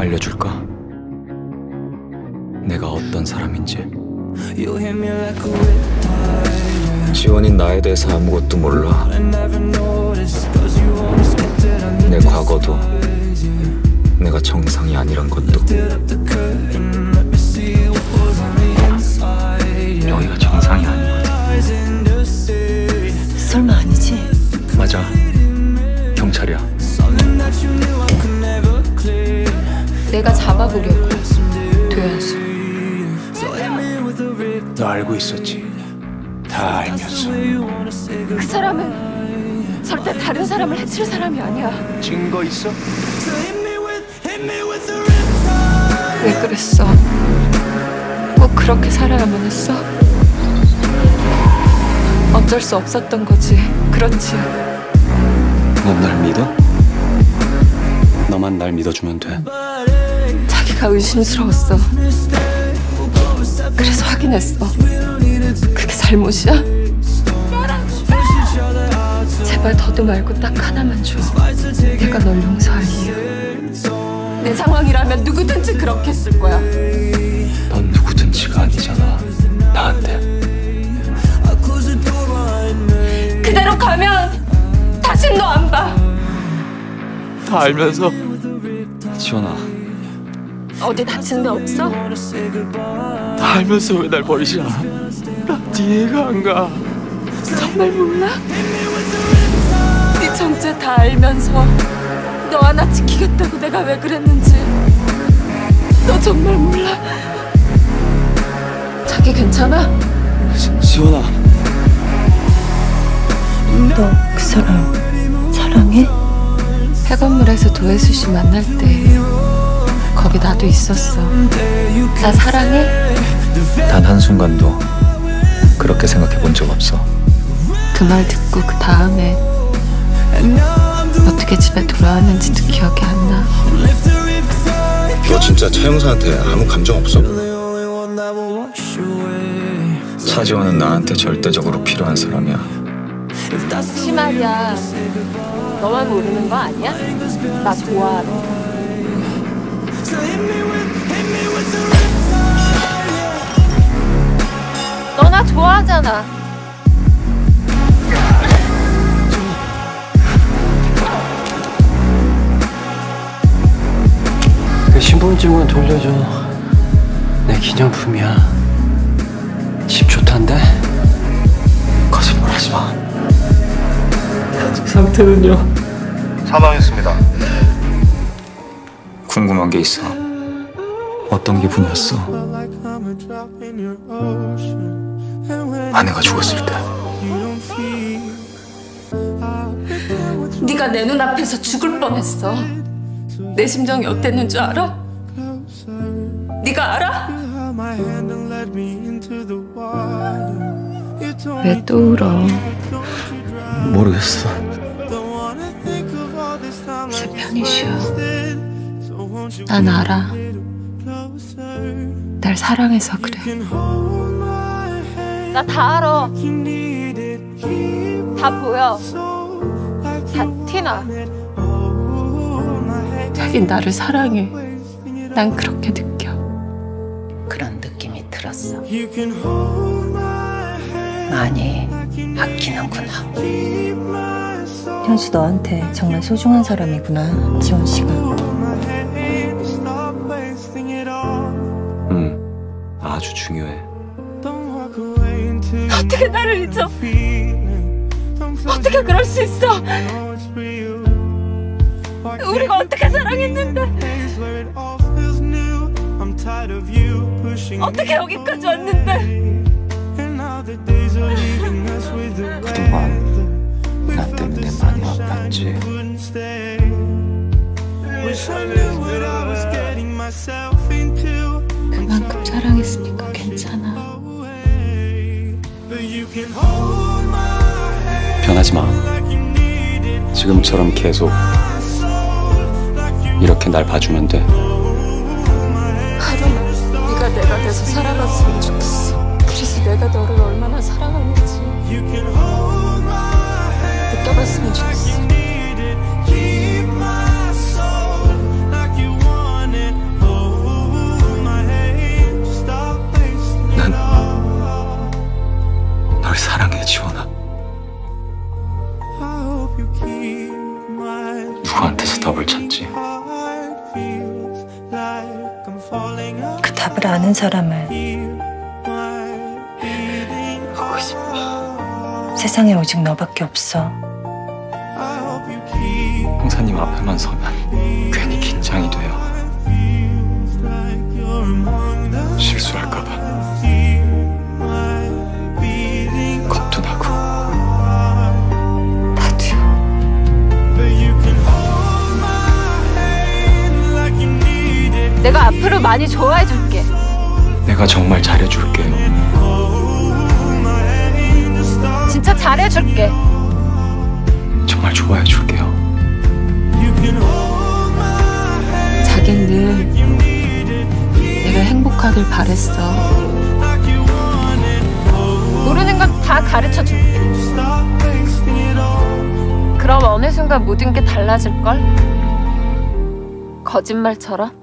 알려줄까? 내가 어떤 사람인지. 지원인 나에 대해서 아무것도 몰라. 내 과거도, 내가 정상이 아니란 것도. 여기가 정상이 아니거든. 설마 아니지? 맞아, 경찰이야. 내가 잡아보려고, 도현수. 너 알고 있었지? 다 알면서. 그 사람은 절대 다른 사람을 해칠 사람이 아니야. 증거 있어? 왜 그랬어? 꼭 그렇게 살아야만 했어? 어쩔 수 없었던 거지, 그렇지? 넌 날 믿어? 너만 날 믿어주면 돼. 자기가 의심스러웠어. 그래서 확인했어. 그게 잘못이야? 제발 더도 말고 딱 하나만 줘. 내가 널 용서할 이유. 내 상황이라면 누구든지 그렇게 했을 거야. 넌 누구든지가 아니잖아, 나한테. 그대로 가면 다신 너 안 봐. 다 알면서. 지원아, 어디 다친 데 없어? 다 알면서 왜 날 버리지 않아? 나 이해가 안 가. 정말 몰라? 네 정체 다 알면서 너 하나 지키겠다고 내가 왜 그랬는지 너 정말 몰라? 자기 괜찮아? 지원아, 너 그 사람 사랑해? 해건물에서 도혜수 씨 만날 때 거기 나도 있었어. 나 사랑해? 단 한순간도 그렇게 생각해 본 적 없어. 그 말 듣고 그 다음에 어떻게 집에 돌아왔는지도 기억이 안 나. 너 진짜 차 형사한테 아무 감정 없어? 차지원은 나한테 절대적으로 필요한 사람이야. 심하리야, 너만 모르는 거 아니야? 나 좋아하는 거. 너 나 좋아하잖아. 그 신분증은 돌려줘. 내 기념품이야. 집 좋단데? 거짓말하지 마. 상태는요? 사망했습니다. 궁금한 게 있어. 어떤 기분이었어? 아내가 죽었을 때. 네가 내 눈앞에서 죽을 뻔했어. 내 심정이 어땠는 줄 알아? 네가 알아? 왜 또 울어? 모르겠어. 이제 편히 쉬어. 난 알아. 날 사랑해서 그래. 나 다 알아. 다 보여. 다 티나. 자긴 나를 사랑해. 난 그렇게 느껴. 그런 느낌이 들었어. 많이 아끼는구나. 현수 너한테 정말 소중한 사람이구나, 지원 씨가. 응, 아주 중요해. 어떻게 나를 잊어? 어떻게 그럴 수 있어? 우리가 어떻게 사랑했는데? 어떻게 여기까지 왔는데? 그동안 나 때문에 많이 아팠지. 그만큼 사랑했으니까 괜찮아. 변하지 마. 지금처럼 계속 이렇게 날 봐주면 돼. 하루는 네가 내가 돼서 살아갔으면 좋겠어. 그래서 내가 너를 얼마나 사랑하는지 느껴봤으면 좋겠어. 답을 아는 사람을 보고 싶어. 세상에 오직 너밖에 없어. 형사님 앞에만 서면 괜히 긴장이 돼요. 실수할까봐 겁도 나고. 나도요. 내가 앞으로 많이 좋아해줄게. 내가 정말 잘해줄게요. 진짜 잘해줄게. 정말 좋아해줄게요. 자긴 늘 내가 행복하길 바랬어. 모르는 건 다 가르쳐줄게. 그럼 어느 순간 모든 게 달라질걸? 거짓말처럼?